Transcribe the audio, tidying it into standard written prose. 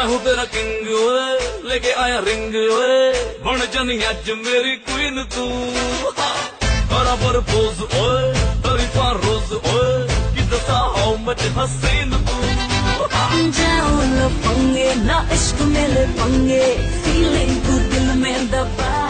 मैं हूँ तेरा किंग ओए, लेके आया रिंग ओए, बन जानी अज मेरी क्वीन तू। करा प्रपोज ओए, तरीफा रोज ओए, कि दसा हाउ मच हसीन तू। जाओ न पंगे ना इश्क मेले पंगे, फीलिंग तू दिल में दबा